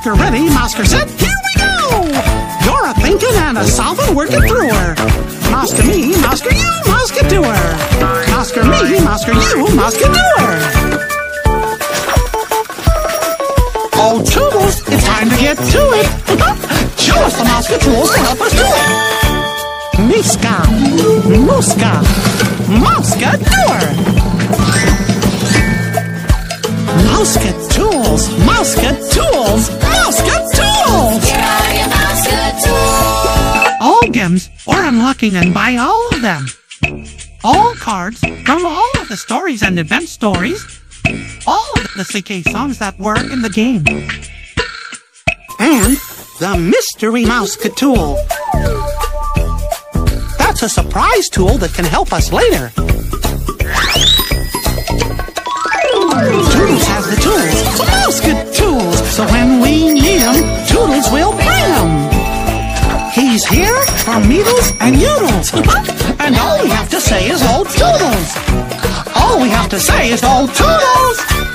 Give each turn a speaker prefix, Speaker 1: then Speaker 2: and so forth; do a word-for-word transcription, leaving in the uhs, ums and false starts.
Speaker 1: Mousker ready, Mousker set, here we go! You're a thinking and a solving, working through her. Mousker me, Mousker you, mousekedoer. Mousker me, Mousker you, mousekedoer. Oh, Toodles, it's time to get to it. Show us the Mousker tools to help us do it. Miska, Muska, mousekedoer. Mouseket tools, Mouseket tools, Mouseket tools!
Speaker 2: Here are your Mouseket tools!
Speaker 1: All games, or unlocking and buy all of them. All cards from all of the stories and event stories. All of the Sekai songs that were in the game. And the mystery Mouseket tool. That's a surprise tool that can help us later. Toodles has the tools, Mouseket tools, so when we need them, Toodles will bring them. He's here for Meedles and Yoodles, and all we have to say is old Toodles. All we have to say is old Toodles.